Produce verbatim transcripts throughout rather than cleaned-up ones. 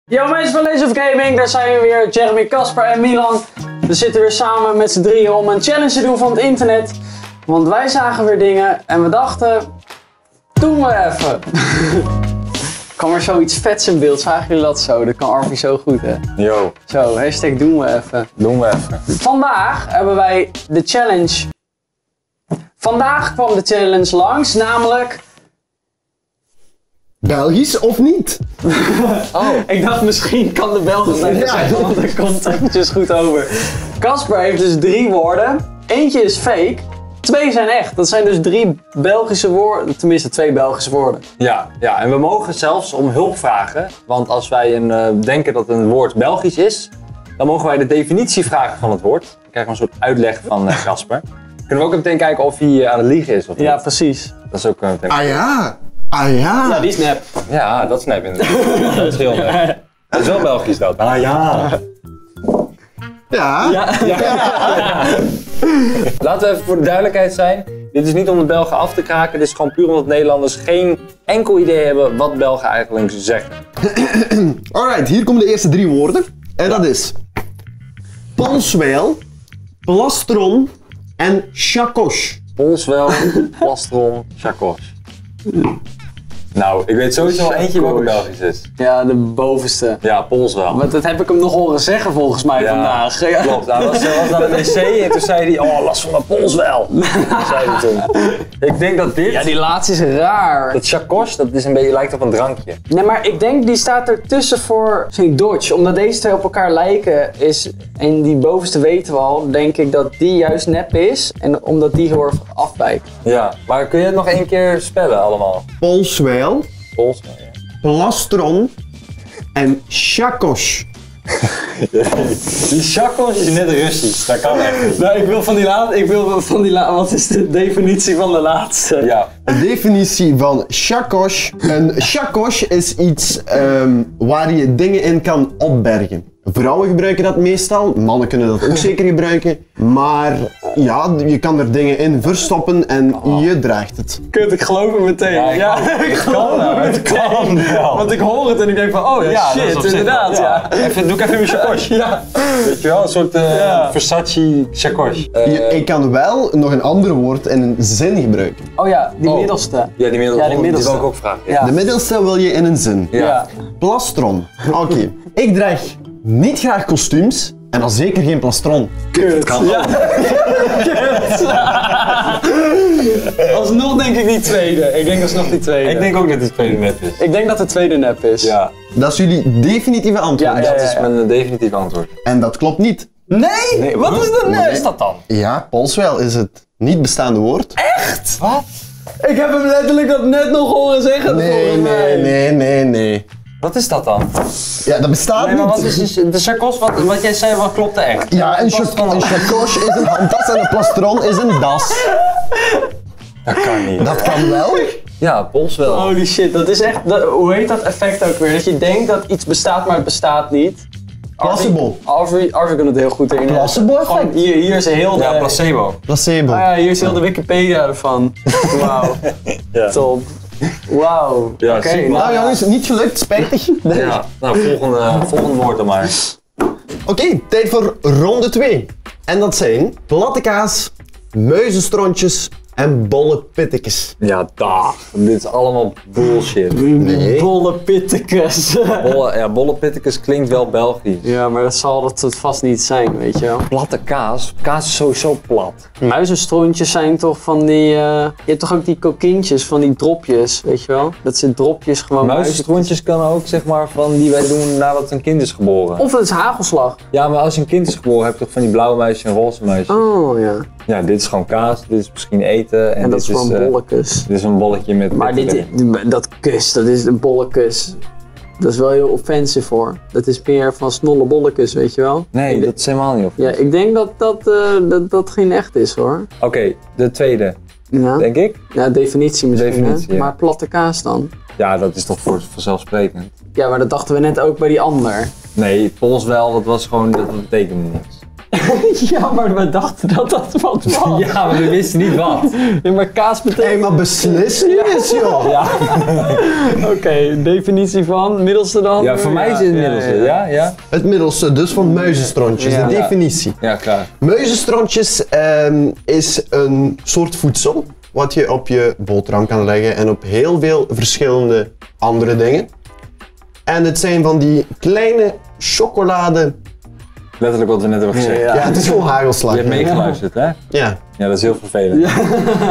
Yo mensen van Lazy of Gaming, daar zijn we weer, Jeremy, Casper en Milan. We zitten weer samen met z'n drieën om een challenge te doen van het internet. Want wij zagen weer dingen en we dachten, doen we even. Kan er zoiets vets in beeld, zagen jullie dat zo? Dat kan Arvie zo goed hè? Yo. Zo, hashtag doen we even. Doen we even. Vandaag hebben wij de challenge. Vandaag kwam de challenge langs, namelijk... Belgisch of niet? Oh, ik dacht misschien kan de Belgisch even Ja. zeggen, want dat komt eventjes goed over. Casper heeft dus drie woorden. Eentje is fake, twee zijn echt. Dat zijn dus drie Belgische woorden, tenminste twee Belgische woorden. Ja, ja, en we mogen zelfs om hulp vragen. Want als wij een, uh, denken dat een woord Belgisch is, dan mogen wij de definitie vragen van het woord. Dan krijgen we een soort uitleg van uh, Casper. Kunnen we ook meteen kijken of hij uh, aan het liegen is of niet. Ja, precies. Dat is ook uh, meteen... Ah ja, ah ja. Ja, die is nep. Ja, dat snap inderdaad. Dat is heel nep. Dat is wel Belgisch dat. Ah ja. Ja. Ja. Laten we even voor de duidelijkheid zijn. Dit is niet om de Belgen af te kraken. Dit is gewoon puur omdat Nederlanders geen enkel idee hebben wat Belgen eigenlijk zeggen. Alright, hier komen de eerste drie woorden. En dat is... Polswijl, plastron en chakos. Polswel, plastron, chakos. Nou, ik weet sowieso wel eentje welke Belgisch is. Ja, de bovenste. Ja, Polswel. Want dat heb ik hem nog horen zeggen volgens mij Ja, vandaag. Ja. Klopt, hij was, was naar de wc en toen zei hij, oh last van mijn polswel. Dat zei hij toen. Ik denk dat dit, Ja, die laatste is raar. dat chakos, dat is een beetje, lijkt op een drankje. Nee, maar ik denk die staat ertussen voor Saint Dodge. Omdat deze twee op elkaar lijken is, en die bovenste weten we al, denk ik dat die juist nep is. En omdat die heel erg afwijkt. Ja, maar kun je het nog één keer spellen allemaal? Polswijl, Polswel, ja. plastron en chakos. Die chakos is net Russisch, dat kan echt niet. Nou, ik wil van die laatste, ik wil van die laatste, wat is de definitie van de laatste? Ja, De definitie van chakos. Een chakos is iets um, waar je dingen in kan opbergen. Vrouwen gebruiken dat meestal, mannen kunnen dat ook zeker gebruiken. Maar ja, je kan er dingen in verstoppen en je draagt het. Kut, ik geloof het meteen. Ja, Ja, ik kan- ik het geloof kan wel, het het kan meteen. wel. Want ik hoor het en ik denk van, oh ja, ja dat is shit, op zich inderdaad, wel, ja. Even, doe ik even mijn chakos. Ja. Weet je wel, een soort uh, Ja. Versace chakos. Uh, Je, ik kan wel nog een ander woord in een zin gebruiken. Oh ja, die Oh. middelste. Ja, die middelste, Ja, die die middelste. wil ik ook vragen. Ja. De middelste wil je in een zin. Ja. Ja. Plastron. Oké. Ik draag niet graag kostuums en dan zeker geen plastron. Kut. kan Ja. Kut. Alsnog denk ik die tweede. Ik denk alsnog die tweede. Ik denk ook dat die tweede net is. ik denk dat de tweede nep is. Ja, Dat is jullie definitieve antwoord. Ja, dat ja, is ja. mijn uh, definitieve antwoord. En dat klopt niet. Nee? Wat is dat Wat net? is dat dan? Ja, polswijl is het niet bestaande woord. Wat? Ik heb hem letterlijk dat net nog horen zeggen. Nee, volgens mij. nee, nee, nee, nee. Wat is dat dan? Ja, dat bestaat Nee, maar wat niet. is de chakos, wat, wat jij zei, wat klopte echt? Ja, een, cha- een chakos is een handtas en een plastron is een das. Dat kan niet. Dat kan wel. Ja, polswel. Holy shit, dat is echt, dat, hoe heet dat effect ook weer? Dat je denkt dat iets bestaat, maar het bestaat niet. Placebo. Arvie, Arvie kan het heel goed in. Placebo effect. Gewoon, hier, hier is heel de... Ja, placebo. Placebo. Ah ja, hier is heel de Wikipedia ervan. Wauw. Ja. Top. Wauw. Ja, Oké, super. Nou jongens, niet gelukt, spijtig. Ja, nou, volgende, volgende woord dan maar. Oké, tijd voor ronde twee. En dat zijn platte kaas, muizenstrontjes en bolle pittekes. Ja, dag. Dit is allemaal bullshit. Nee. Bolle pittekes. Bolle, ja, bolle pittekes klinkt wel Belgisch. Ja, maar dat zal het het vast niet zijn, weet je wel. Platte kaas. Kaas is sowieso plat. Muizenstrontjes zijn toch van die... eh, je hebt toch ook die kokintjes, van die dropjes, weet je wel? Dat zijn dropjes gewoon... Muizenstrontjes kan ook, zeg maar, van die wij doen nadat een kind is geboren. Of het is hagelslag. Ja, maar als je een kind is geboren, heb je toch van die blauwe muisjes en roze muisjes. Oh ja. Ja, dit is gewoon kaas, dit is misschien eten. En, En dat dit is gewoon eh, bolletjes. Dit is een bolletje met Maar pitten dit, erin. dat kus, dat is een bollekus. Dat is wel heel offensive hoor. Dat is meer van snolle bollekus, weet je wel? Nee, Ik- dat is helemaal niet op. Ja, ik denk dat dat, eh, dat dat geen echt is hoor. Oké, de tweede, Ja, denk ik. ja definitie misschien Definitie, hè? ja. Maar platte kaas dan? Ja, dat is toch voor, vanzelfsprekend. Ja, maar dat dachten we net ook bij die ander. Nee, Pols wel, dat was gewoon, dat, dat betekende niks. Ja, maar we dachten dat dat wat was. Ja, maar we wisten niet wat. Ja, maar kaas betekent... Hé, maar beslis nu eens, joh. Ja, Oké, okay, definitie van, middelste dan? ja voor mij is het het middelste. Ja, ja. Het middelste dus van muizenstrontjes, Ja. de definitie. Ja, klaar. Muizenstrontjes ehm, is een soort voedsel wat je op je boterham kan leggen en op heel veel verschillende andere dingen. En het zijn van die kleine chocolade... Letterlijk wat we net hebben gezegd. Ja. Ja, het is gewoon hagelslag. Je hebt hè? meegeluisterd, hè? Ja. Ja, dat is heel vervelend. Ja,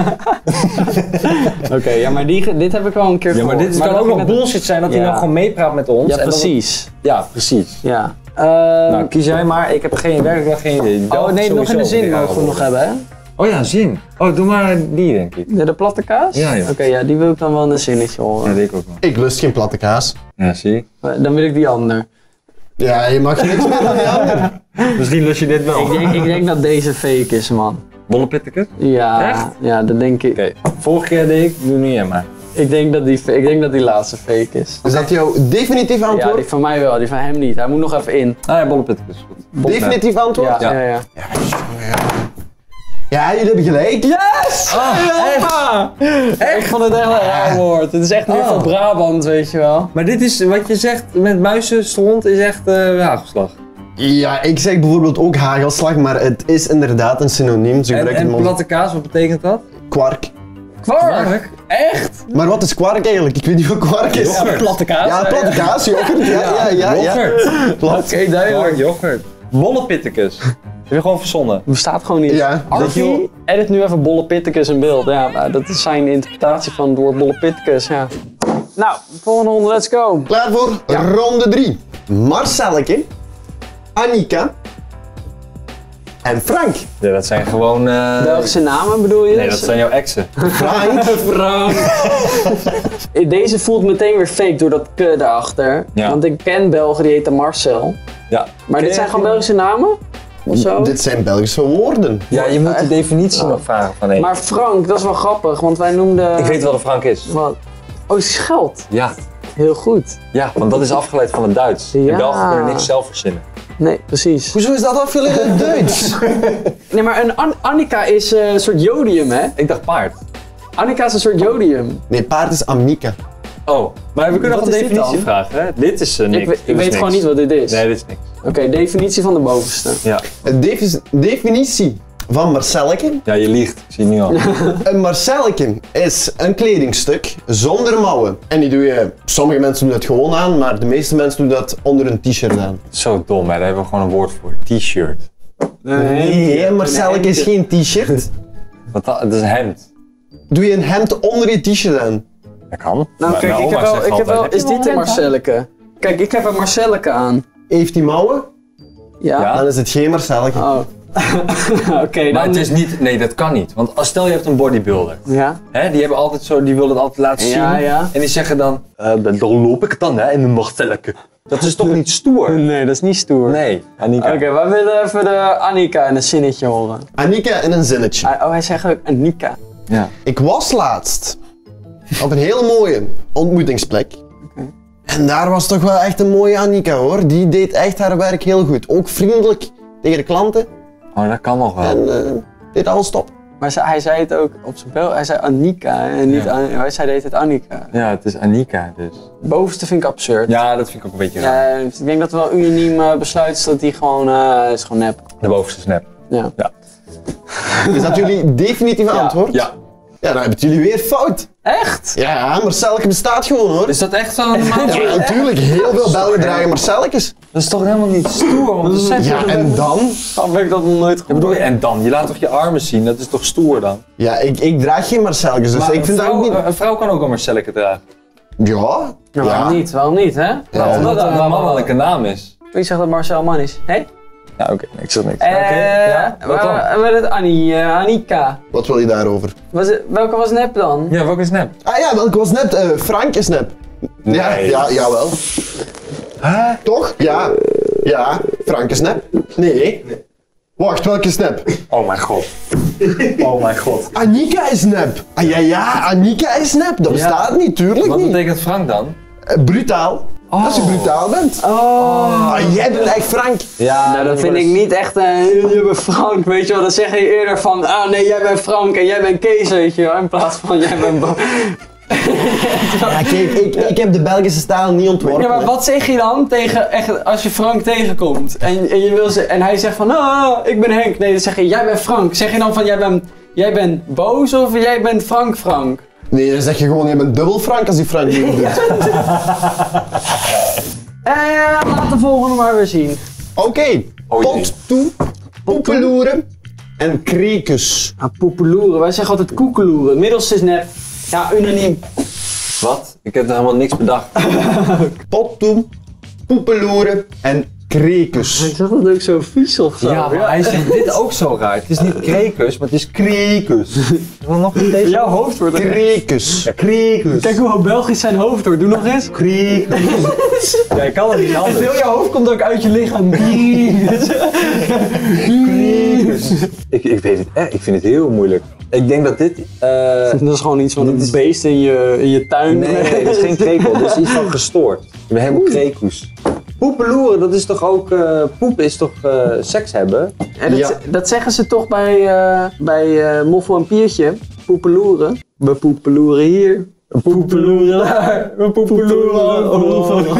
Oké, okay, ja, maar die, dit heb ik al een keer gehoord. maar dit kan dat ook ging nog net- bullshit zijn dat hij Ja. nou gewoon meepraat met ons. Ja, en dat het- precies. Ja, precies. Ja. Uh, Nou, kies jij maar. Ik heb geen werkelijk geen idee. oh nee, nog in de zin mogen we nog hebben, hè? Oh ja, zin. Oh, doe maar die, denk ik. De, de platte kaas? Ja, ja. Oké, ja, die wil ik dan wel in een zinnetje Ja, horen. die ik ook nog. Ik lust geen platte kaas. Ja, zie. Dan wil ik die ander. Ja, je mag niks meer dan die ander. Misschien lust je dit wel. Ik denk, ik denk dat deze fake is, man. Bolle pitteke? Ja, Echt? ja, dat denk ik. Oké, vorige keer deed ik, doe nu jij maar. Ik denk dat die, ik denk dat die laatste fake is. Is dat jouw definitief Ja, antwoord? die van mij wel, die van hem niet. Hij moet nog even in. Ah ja, bolle pitteke is goed. Definitief antwoord? Ja, Ja. ja, ja. Ja, jullie hebben gelijk. Yes! Ah, echt? Ik vond het echt een raar woord. Het is echt meer Oh. van Brabant, weet je wel. Maar dit is, wat je zegt met muizenstront is echt uh, hagelslag. Ja, ik zeg bijvoorbeeld ook hagelslag, maar het is inderdaad een synoniem. Ze En, gebruiken en hem als platte kaas, wat betekent dat? kwark. Kwark? Echt? Maar wat is kwark eigenlijk? Ik weet niet wat kwark is. Yoghurt. Platte kaas? Ja, platte kaas, yoghurt. Ja, ja, ja. ja, Yoghurt. Klopt. Oké, duidelijk. Yoghurt. Bolle pittekes. Heb je gewoon verzonnen. Bestaat gewoon niet. Ja. Archie, edit nu even bolle pittekes in beeld. Ja, maar dat is zijn interpretatie van het woord bolle pittekes, ja. Nou, volgende ronde, let's go. Klaar voor ronde drie. Marcelleke, Annika en Frank. Ja, dat zijn gewoon... Uh... Belgische namen bedoel je? Nee, dat zijn jouw exen. Frank. Frank. Deze voelt meteen weer fake door dat ke daarachter. Ja. Want ik ken Belgen die heten Marcel. Ja. Maar dit zijn gewoon Belgische namen? Of zo? Dit zijn Belgische woorden. Ja, je moet de definitie nog vragen van één. Maar Frank, dat is wel grappig, want wij noemden... Ik weet wel de Frank is. Wat? Oh, het is geld. Ja. Heel goed. Ja, want dat is afgeleid van het Duits. Ja. In België kunnen niks zelf verzinnen. Nee, precies. Hoezo is dat afgeleid in het Duits? Nee, maar een An- Annika is eh, een soort jodium, hè? Ik dacht paard. Annika is een soort jodium. Nee, paard is Annika. Oh, maar we kunnen Wat nog een is dit definitie dan? vragen, hè? Dit is uh, niks. Ik, we- Dit ik is weet gewoon niks. niet wat dit is. Nee, dit is niks. Oké, definitie van de bovenste. Ja. De defi- definitie van Marcelleke. Ja, je liegt. Ik zie het nu al. Een Marcelleke is een kledingstuk zonder mouwen. En die doe je, sommige mensen doen dat gewoon aan, maar de meeste mensen doen dat onder een t-shirt aan. Zo dom, hè? Daar hebben we gewoon een woord voor. T-shirt. Nee, een Marcelleke is geen t-shirt. Wat dan? Het is een hemd. Doe je een hemd onder je t-shirt aan. Dat kan. Nou, Maar kijk, mijn ik heb oma wel, zegt ik heb wel, altijd, is dit een Marcelleke? Kijk, ik heb een Marcelleke aan. Heeft die mouwen? Ja? Ja. Dan is het geen Marcelleke. Oh. Oké, Maar dan... het is niet, nee dat kan niet. Want als stel je hebt een bodybuilder. Ja? Hè, die hebben altijd zo, die willen het altijd laten zien. Ja, ja. En die zeggen dan, uh, dan loop ik het dan hè, in een Marcelleke. Dat is toch niet stoer? Nee, dat is niet stoer. Nee, Annika. Oké, wij willen even de Annika in een zinnetje horen. Annika in een zinnetje. Ah, Oh, hij zegt ook Annika. Ja. Ik was laatst op een heel mooie ontmoetingsplek. En daar was toch wel echt een mooie Annika hoor. Die deed echt haar werk heel goed. Ook vriendelijk tegen de klanten. Oh, dat kan nog wel. En eh, deed alles top. Maar ze- hij zei het ook op zijn bel. Hij zei Annika en niet Ja. An- Wij zeiden heet het Annika. Ja, het is Annika dus. De bovenste vind ik absurd. Ja, dat vind ik ook een beetje raar. Ja, ik denk dat we wel unaniem eh, besluiten is dat die gewoon, eh is gewoon nep. De bovenste snap. Ja. Ja. Is dat jullie definitieve antwoord? Ja. Ja, dan hebben jullie weer fout. Echt? Ja, Marcelleke bestaat gewoon hoor. Is dat echt zo normaal? Ja, natuurlijk. Heel veel Belgen dragen Marcellekes. Dat is toch helemaal niet stoer om te zeggen? Ja, en dan? Dan heb ik dat nog nooit Ja, bedoel je, en dan? Je laat toch je armen zien? Dat is toch stoer dan? Ja, ik, ik draag geen Marcellekes, dus Maar ik vind een, dat ook vrouw, niet... een vrouw kan ook een Marcelleke dragen. Ja. Ja, waarom niet? Waarom niet, hè? Ja, Omdat Omdat dat een mannelijke naam is. Wie zegt dat Marcel man is? Hé? Ja, oké. Nee, ik zeg niks. Eh, Ja, wat dan? waar- waar het Annie, eh, Annika. Wat wil je daarover? Was het, welke was nep dan? Ja, welke snap? Ah ja, welke was net? eh Frank is net. Ja, Nee. ja, jawel. Huh? Toch? Ja. Ja, Frank is nep. Nee. Wacht, welke snap? Oh mijn god. Oh mijn god. Annika is nep. Ah ja, ja, Annika is nep. Dat bestaat niet, tuurlijk Wat niet. betekent Frank dan? Eh, brutaal. Oh. Als je brutaal bent. Oh. Ah, jij bent echt Frank. Ja, Nou, dat vind ik niet echt een. Je bent Frank, weet je wel. Dan zeg je eerder van. Ah nee, jij bent Frank en jij bent Kees, weet je wel. In plaats van jij bent. Bo Ja, kijk, ik, ik heb de Belgische stijl niet ontworpen. Ja, maar wat zeg je dan tegen, echt, als je Frank tegenkomt en, en, je wil ze, en hij zegt van, ah, ik ben Henk. Nee, dan zeg je, jij bent Frank. Zeg je dan van, jij bent, jij bent boos of jij bent Frank Frank? Nee, dan zeg je gewoon, jij bent dubbel Frank als die Frank niet doet. Eh, laat de volgende maar weer zien. Oké, okay. Oh, pot toe, poepeloeren en krekus. Ah, poepeloeren. Wij zeggen altijd koekeloeren. Het middelste is net, ja, unaniem. Wat? Ik heb er helemaal niks bedacht. Pot toe, poepeloeren en krekus. Hij zegt dat ook zo vies of zo. Ja, maar hij zegt dit ook zo raar. Het is niet krekus, maar het is krekus. Nog een deze? Jouw hoofd wordt er. Krekus. Ja, krekus. Kijk hoe Belgisch zijn hoofd wordt. Doe nog eens. Krekus. Ja, ik kan het niet anders. Heel jouw hoofd komt ook uit je lichaam. Krekus. Ik, ik weet het echt. Ik vind het heel moeilijk. Ik denk dat dit... Uh, Dat is gewoon iets van een is... beest in je, in je tuin. Nee, nee, dat is geen krekel. Dat is iets van gestoord. Je bent helemaal krekus. Poepeloeren, dat is toch ook... Uh, poep is toch uh, seks hebben? En dat, Ja. dat zeggen ze toch bij, uh, bij uh, Moffel en Piertje. Poepeloeren. We poepeloeren hier. We poepeloeren daar. We poepeloeren overal.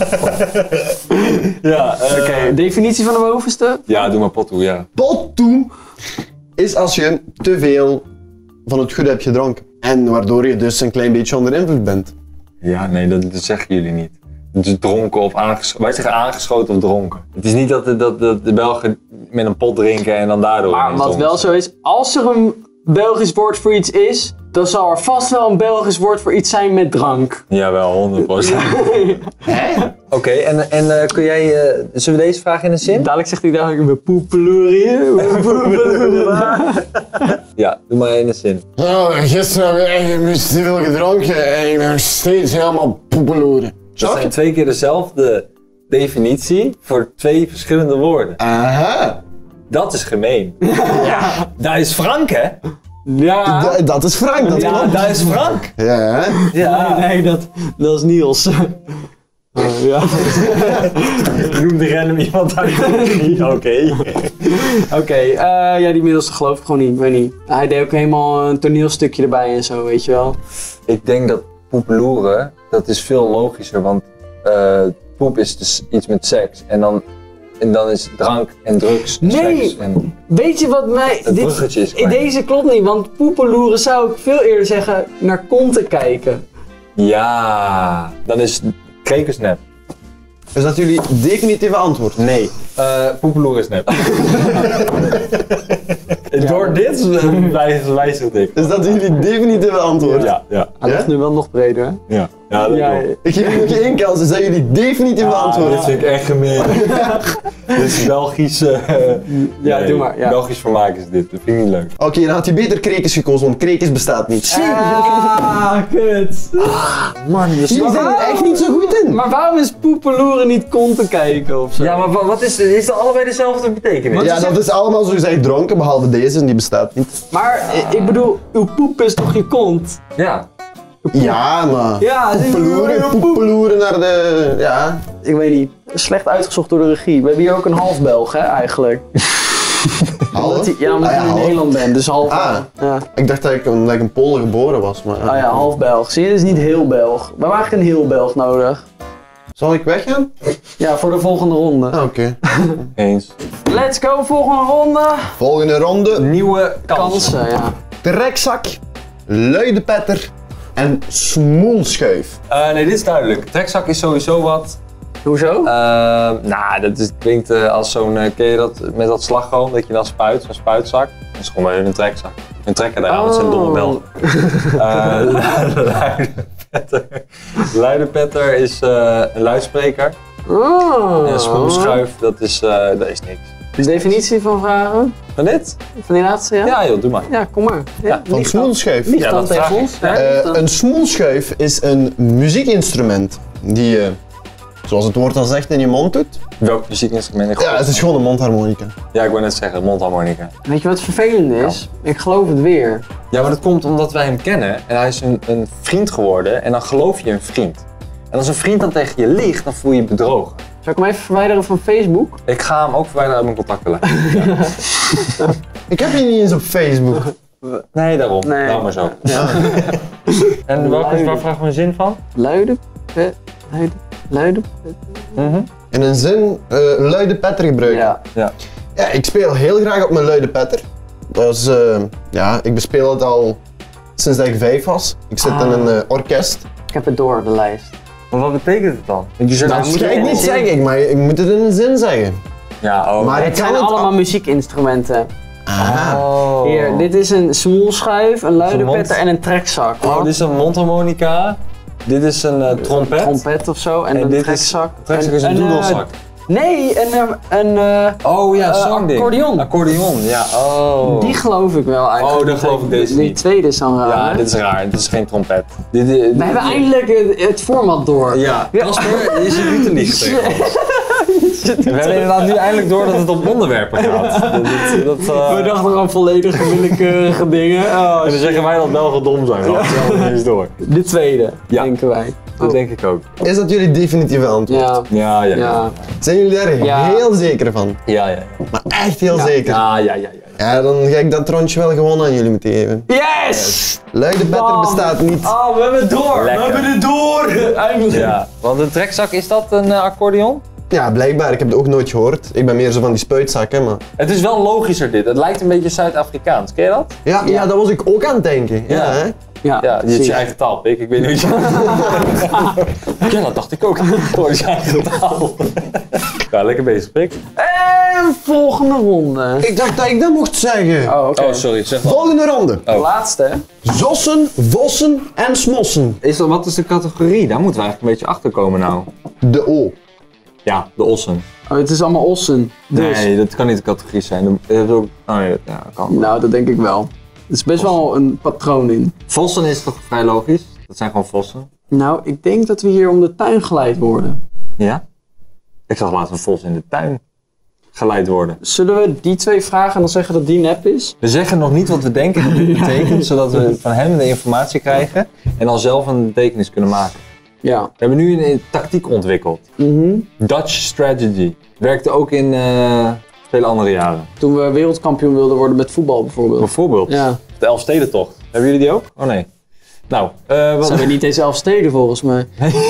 Ja, uh, Oké, okay, definitie van de bovenste? Ja, doe maar pottoe, ja. Pot toe is als je te veel van het goede hebt gedronken. En waardoor je dus een klein beetje onder invloed bent. Ja, nee, dat, dat zeggen jullie niet. Het is dronken of aangeschoten. Wij zeggen aangeschoten of dronken. Het is niet dat de, dat, dat de Belgen met een pot drinken en dan daardoor... Maar wat wel zo is, als er een Belgisch woord voor iets is, dan zal er vast wel een Belgisch woord voor iets zijn met drank. Jawel, honderd procent. Oké, okay, en, en uh, kun jij... Uh, zullen we deze vraag in een zin? Dadelijk zegt hij dadelijk, we poepeloeren hier. We poepeloeren daar. Ja, doe maar in een zin. Oh, gisteren heb ik echt te veel gedronken en ik ben nog steeds helemaal poepeloeren. Dat zijn twee keer dezelfde definitie voor twee verschillende woorden. Aha. Dat is gemeen. Ja. Dat is Frank, hè? Ja. D dat is Frank, dat Ja, klopt. dat is Frank. Ja, hè? Ja. Nee, nee, dat, dat is Niels. Uh, ja. Noemde random iemand uit de Oké. Oké, okay, uh, ja, die middelste geloof ik gewoon niet, ik weet niet. Hij deed ook helemaal een toneelstukje erbij en zo, weet je wel. Ik denk dat poepeloeren, dat is veel logischer, want uh, poep is dus iets met seks en dan, en dan is drank en drugs en Nee. seks. En Weet je wat mij... het bruggetje is klein. Deze klopt niet, want poepeloeren zou ik veel eerder zeggen naar konten kijken. Ja, dan is krekus nep. Is dat jullie definitieve antwoord? Nee, uh, poepeloeren is nep. Door dit wijzigt wijzigt ik. Is dat jullie definitieve antwoord? Ja, ja. Hij Ja? ligt nu wel nog breder, hè? Ja, ja dat Ja, klopt. Ik geef jullie nog één kans, is dat jullie definitieve Ah, antwoord? dit vind ik echt gemeen. Dit is Belgisch... Uh, Ja, nee, doe maar, ja. Belgisch vermaak is dit, dat vind ik niet leuk. Oké, okay, dan had je beter krekus gekozen, want krekus bestaat niet. Ah, kut. Man, je Jullie zijn er echt niet zo goed in. Maar waarom is poepeloeren niet konten kijken of zo? Ja, maar wa- wat is, is dat allebei dezelfde betekenis? Ja, dat is allemaal zo gezegd dronken, behalve deze, en die bestaat niet. Maar eh, ik bedoel, uw poep is toch je kont? Ja. Ja, maar... Ja, Poepeloeren, poepeloeren naar de... Ja. Ik weet niet, slecht uitgezocht door de regie. We hebben hier ook een half Belg, hè, eigenlijk. Omdat hij, ja, omdat Ah, ja, je in half. Nederland bent, dus half. Ah. Ja. Ik dacht dat ik, een- dat ik een Polen geboren was, maar... Ah ja, half Belg. Zie je, dat is niet heel Belg. We hebben eigenlijk een heel Belg nodig. Zal ik weggaan? Ja, voor de volgende ronde. Ah, oké. Eens. Let's go, volgende ronde. Volgende ronde. Nieuwe kansen. Kansen, ja. Trekzak, luidepetter en smoelschuif. Uh, nee, dit is duidelijk. Trekzak is sowieso wat. Hoezo? Uh, nou, dat is, klinkt uh, als zo'n, uh, ken je dat met dat slagroom dat je dan spuit, zo'n spuitzak? Dat is gewoon weer een trekzak. Een trekker daar, dat zijn domme Belgen. Uh, luidepetter. Luidepetter is uh, een luidspreker. Oh. En een smoelschuif, dat is, uh, dat is niks. De definitie van vragen? Van dit? Van die laatste, ja? Ja joh, doe maar. Ja, kom maar. Ja, Ja, Van licht dan. smoelschuif. Licht Ja, dan dat tegen vraag ik. ons. Ja, Eh, licht dan. een smoelschuif is een muziekinstrument die je, zoals het woord al zegt, in je mond doet. Welk muziekinstrument? Ja, het is gewoon een mondharmonica. Ja, ik wou net zeggen, mondharmonica. Weet je wat vervelend is? Ik geloof het weer. Ja, maar dat komt omdat wij hem kennen en hij is een, een vriend geworden en dan geloof je een vriend. En als een vriend dan tegen je liegt, dan voel je je bedrogen. Zou ik hem even verwijderen van Facebook? Ik ga hem ook verwijderen uit mijn contactenlijst. Ja. Ik heb je niet eens op Facebook. Nee, daarom. Nee. Nou maar zo. Ja. En welke, waar vragen we een zin van? Luide, pet, luide, luide. Mm-hmm. In een zin, uh, luide petter gebruiken. Ja. Ja. Ja, ik speel heel graag op mijn luide petter. Dat is, uh, ja, ik bespeel het al sinds dat ik vijf was. Ik zit Ah. in een uh, orkest. Ik heb het door, de lijst. Maar wat betekent het dan? Want je zegt Dat moet ga je ik in niet een zin- zeggen, ik, maar ik moet het in een zin zeggen. Ja, oh. Maar ik Het kan zijn het allemaal al- muziekinstrumenten. Aha. Oh. Hier, dit is een smoelschuif, een luide Zo'n mond- petter en een trekzak. Oh, dit is een mondharmonica. Dit is een uh, trompet. Trompet of zo en, En een dit is- trekzak. Trekzak is een eh, doedelzak. nee, een, eh, een uh, Oh ja, Eh, zangding. accordeon. Accordeon, ja. Oh. die geloof ik wel eigenlijk. Oh, dan geloof ik deze Die niet. tweede is dan raar. Ja, hè? dit is raar. Dit is geen trompet. Dit, dit, We hebben eindelijk het, het format door. Ja, Casper, je zit nu te liegen tegen ons. We hebben inderdaad nu eindelijk door dat het om onderwerpen gaat. Dat, dat, dat, uh, We dachten aan volledig willekeurige dingen. Oh, en dan zeggen wij dat Belgen dom zijn. Dat is niet eens door. de tweede, Ja. denken wij. Dat denk ik ook. Is dat jullie definitieve antwoord? Ja. Ja, ja, ja. Ja. Zijn jullie daar Ja. heel zeker van? Ja, ja, ja. Maar echt heel Ja. zeker? Ja, ja, ja, ja. Ja, dan ga ik dat rondje wel gewoon aan jullie moeten geven. Yes! Luide petter Bam. bestaat niet. Oh, we hebben het door! Lekker. We hebben het door! Eindelijk! Ja, want een trekzak, is dat een uh, accordeon? Ja, blijkbaar. Ik heb het ook nooit gehoord. Ik ben meer zo van die spuitzakken, maar... Het is wel logischer dit. Het lijkt een beetje Zuid-Afrikaans. Ken je dat? Ja, ja. dat was ik ook aan het denken. Ja, Ja. hè? Ja, Ja, je hebt zie je eigen taal, Pik. Ik weet niet hoe je... Ja, dat dacht ik ook. Gewoon je eigen taal. Ja, lekker bezig, Pik. En volgende ronde. Ik dacht dat ik dat mocht zeggen. Oh, oké. Oh, sorry. Zeg maar. Volgende ronde. De laatste, hè? Zossen, vossen en smossen. Is dat, wat is de categorie? Daar moeten we eigenlijk een beetje achter komen nou. De O. Ja, de ossen. Oh, het is allemaal ossen. Dus. Nee, dat kan niet de categorie zijn. Dat is ook... Oh nee, dat ja, dat kan. Nou, dat denk ik wel. Er is best wel een patroon in. Vossen is toch vrij logisch? Dat zijn gewoon vossen. Nou, ik denk dat we hier om de tuin geleid worden. Ja? Ik zag laatst een vos in de tuin geleid worden. Zullen we die twee vragen en dan zeggen dat die nep is? We zeggen nog niet wat we denken dat dit betekent, zodat we van hem de informatie krijgen en dan zelf een betekenis kunnen maken. Ja. We hebben nu een, een tactiek ontwikkeld. Mhm. Dutch strategy. Werkte ook in uh, vele andere jaren. Toen we wereldkampioen wilden worden met voetbal bijvoorbeeld. Bijvoorbeeld Ja. de Elfstedentocht. Hebben jullie die ook? Oh nee. Nou, uh, wat... Zijn we niet eens elf steden volgens mij?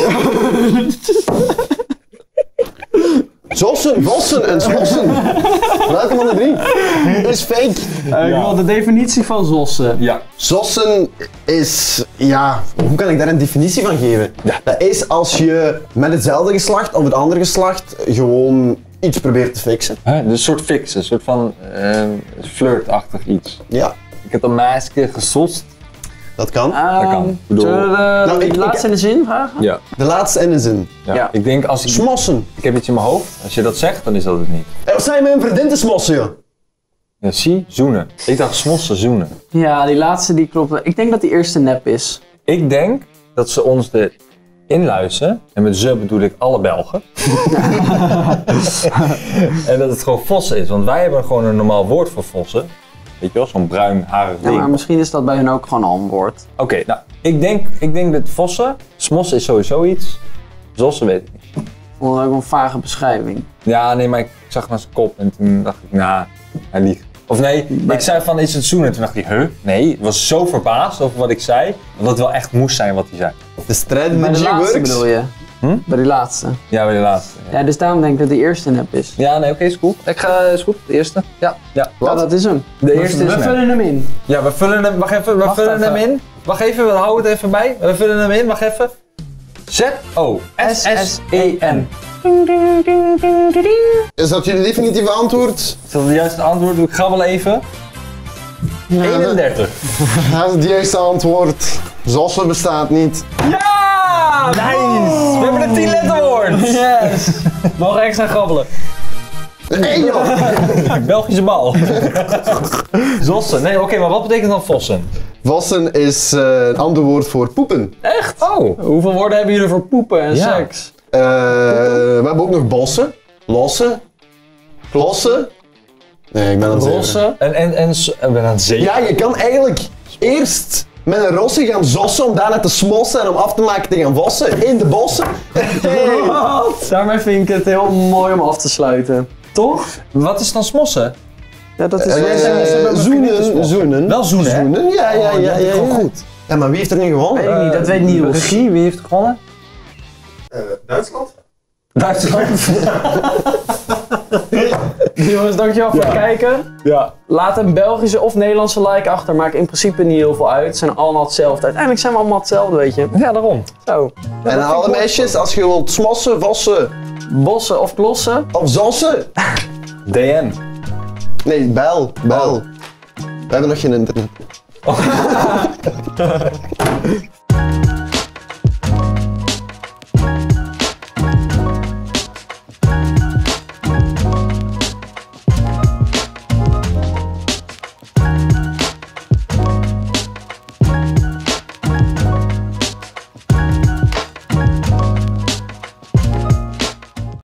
Zossen, vossen en smossen. Welke van de drie? Dat is fake. Uh, ik wil de definitie van zossen. Ja. Zossen is, ja, hoe kan ik daar een definitie van geven? Ja. Dat is als je met hetzelfde geslacht of het andere geslacht gewoon iets probeert te fixen. Huh? Dus een soort fixen, een soort van uh, flirtachtig iets. Ja, Ik heb een meisje gesost. dat kan. Dat kan. Ik bedoel- Zullen we de, Nou, die ik- laatste ik- in de zin vragen? Ja. De laatste in de zin. ja. Ja. Ik denk als ik... Smossen. Ik heb iets in mijn hoofd. Als je dat zegt, dan is dat het niet. Eh, Wat zijn mijn vriendin te smossen, joh? Ja, zie, zoenen. Ik dacht smossen, zoenen. Ja, die laatste die klopt. Ik denk dat die eerste nep is. Ik denk dat ze ons de inluisteren, en met ze bedoel ik alle Belgen. En dat het gewoon vossen is, want wij hebben gewoon een normaal woord voor vossen. Weet je wel, zo'n bruin harig Ja, ding. maar misschien is dat bij hen ook gewoon al een woord. Oké, nou, ik denk, ik denk dat vossen, smossen is sowieso iets. Zossen weet ik niet. Gewoon ook een vage beschrijving. Ja, nee, maar ik zag naar zijn kop en toen dacht ik, nou, hij liegt. Of nee, ik zei van, is het zoenen? En toen dacht hij, huh? Nee, ik was zo verbaasd over wat ik zei, dat het wel echt moest zijn wat hij zei. De strijd Bij in de de laatste G-Works. bedoel je? Hm? Bij die laatste. Ja, bij de laatste. Ja, Ja, dus daarom denk ik dat die eerste nep is. ja nee, oké, is goed. Ik ga, is goed, de eerste. Ja, ja. Ja, dat is hem. De eerste we is nep. vullen hem in. Ja, we vullen hem, wacht even, we Wacht vullen even. hem in. Wacht even, we houden het even bij. We vullen hem in, wacht even. Z O S S E N. Is dat jullie definitieve antwoord? Is dat het juiste antwoord? Ik ga wel even. eenendertig. Dat is het juiste antwoord. Zossen bestaat niet. Ja! Nice! We hebben een tien letterwoord! Yes! Mogen extra grabbelen. Nee, joh! Belgische bal. Zossen. Nee, oké, maar wat betekent dan vossen? Vossen is eh, een ander woord voor poepen. Echt? Oh. Hoeveel woorden hebben jullie voor poepen en Ja. seks? Eh, we hebben ook nog bossen, lossen, klossen. Nee, ik ben aan het zeven. Rossen? En, en, en, s- en ben aan het zeven. Ja, je kan eigenlijk eerst met een rossie gaan zossen om daarna te smossen en om af te maken te gaan vossen in de bossen. Hey. Daarmee vind ik het heel mooi om af te sluiten. Toch? Wat is dan smossen? Ja, dat is Eh, weer zoenen, zoenen. Wel zoenen, hè? Zoenen, ja, ja, Oh, die ja. had ik ja, gewoon ja. goed. Ja, maar wie heeft er nu gewonnen? Weet ik niet, dat weet Niels. Regie, wie heeft gewonnen? Duitsland? Duitsland. Jongens, dankjewel voor het kijken. Ja. Laat een Belgische of Nederlandse like achter. Maakt in principe niet heel veel uit. Het zijn allemaal hetzelfde. Uiteindelijk zijn we allemaal hetzelfde, weet je. Ja, daarom. Zo. En aan alle meisjes, als je wilt smossen, vossen Bossen of klossen. of zossen. D M. Nee, bel, bel. We hebben nog geen internet.